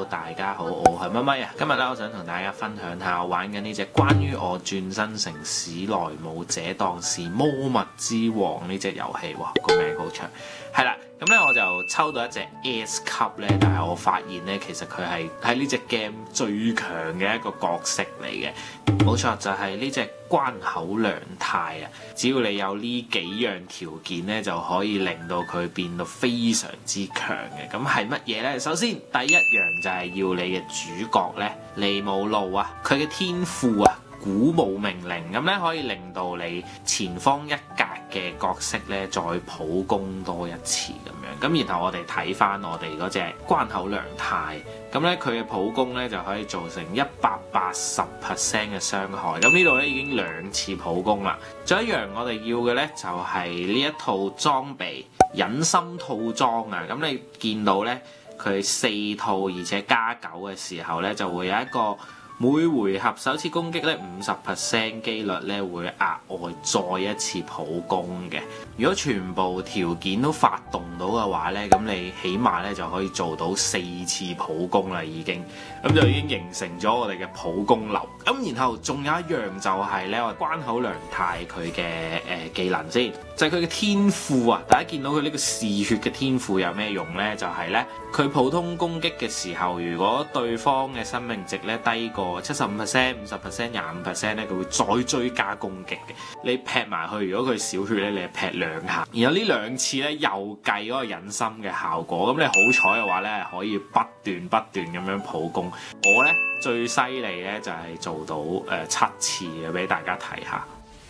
大家好，我係咪咪啊。今日咧，我想同大家分享下我玩緊呢隻關於我轉身成史萊姆這檔是魔物之王呢隻遊戲。哇，個名好長。係啦，咁咧我就抽到一隻 S 級咧，但係我發現咧，其實佢係喺呢隻 game 最強嘅一個角色嚟嘅。冇錯，就係呢隻關口良太啊！只要你有呢幾樣條件咧，就可以令到佢變到非常之強嘅。咁係乜嘢呢？首先第一樣就係要你嘅主角咧，利姆路啊，佢嘅天賦啊，鼓舞命令，咁咧可以令到你前方一格嘅角色咧再普攻多一次咁樣。咁然後我哋睇翻我哋嗰隻關口良太，咁咧佢嘅普攻咧就可以造成180% 嘅傷害。咁呢度咧已經2次普攻啦。仲有一樣我哋要嘅咧就係呢一套裝備隱心套裝啊。咁你見到咧佢4套而且加9嘅時候咧就會有一個每回合首次攻擊咧50% 機率咧會額外再一次普攻嘅。如果全部條件都發動到嘅話咧，咁你起碼咧就可以做到4次普攻啦已經。咁就已經形成咗我哋嘅普攻流。咁然後仲有一樣就係咧，我關口良太佢嘅技能先，就係佢嘅天賦啊！大家見到佢呢個嗜血嘅天賦有咩用咧？就係咧佢普通攻擊嘅時候，如果對方嘅生命值咧低過75%、50%、25%咧，佢會再追加攻擊嘅。你劈埋去，如果佢少血咧，你係劈2下。然後呢2次咧又計嗰個隱心嘅效果。咁你好彩嘅話咧，可以不斷咁樣普攻。我咧最犀利咧就係做到7次嘅，俾大家睇下。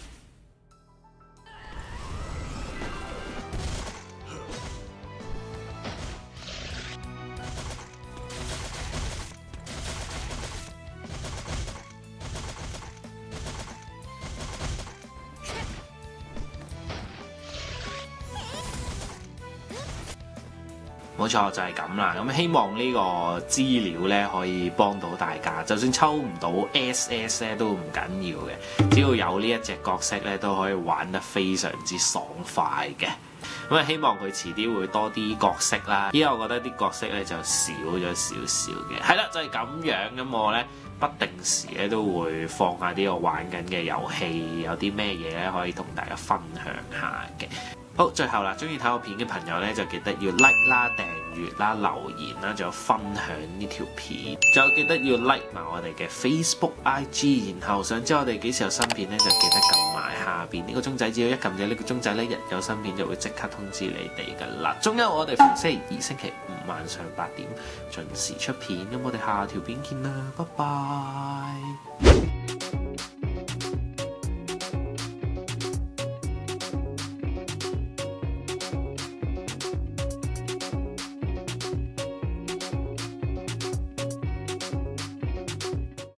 冇錯，就係咁啦。咁希望呢個資料咧可以幫到大家。就算抽唔到 SS 咧都唔緊要嘅，只要有呢一隻角色咧都可以玩得非常之爽快嘅。咁啊，希望佢遲啲會多啲角色啦。依家我覺得啲角色咧就少咗少少嘅。係啦，就係咁樣。咁我咧不定時咧都會放下啲我玩緊嘅遊戲，有啲咩嘢咧可以同大家分享下嘅。好，最後啦，中意睇我片嘅朋友咧，就記得要 like 啦、訂閱啦、留言啦，仲有分享呢條片，仲有記得要 like 埋我哋嘅 Facebook、IG， 然後想知我哋幾時有新片咧，就記得撳埋下邊呢個鐘仔，只要一撳咗呢個鐘仔咧，一有新片就會即刻通知你哋噶啦。仲有我哋逢星期2、星期5晚上8點準時出片，咁我哋下條片見啦，拜拜。